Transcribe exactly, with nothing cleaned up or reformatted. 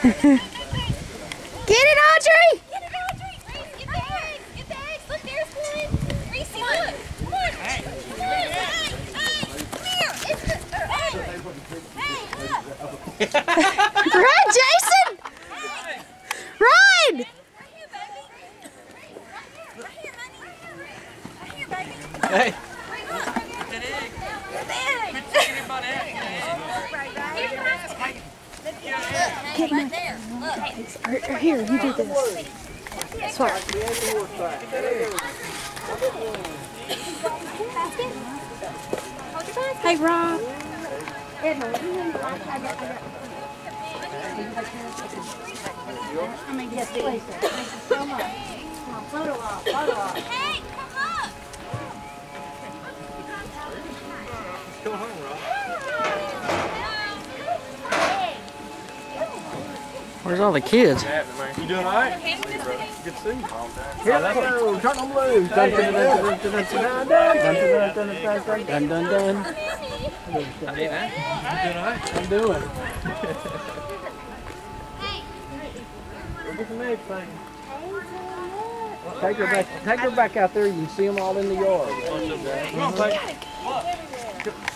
Get it, Audrey! Get it, Audrey! Reese, get the eggs! Get the eggs! Look, there's one! Reese, look! Come on! Hey! Come on! Hey! Hey! Come here! It's the... Or, hey! Hey, look! Run, Jason! Hey! Run! Right here, baby! Right here! Right here, honey! Right here, baby! Hey! Right, look! That egg! Get the egg! Quit thinking about egg. Right, right here! Look, hey, right there! Look! Or, or here, you do this. Swap. Hey, Rob. Hey, come up! Go home, Rob. Where's all the kids? You doing all right? Good to see you. Here they go, turn them loose. Dun dun dun dun dun dun dun dun dun dun. Hey, man. You doing all right? I'm doing. Look at the next thing. Take her back. Take her back out there. You can see them all in the yard. Come on, Peg.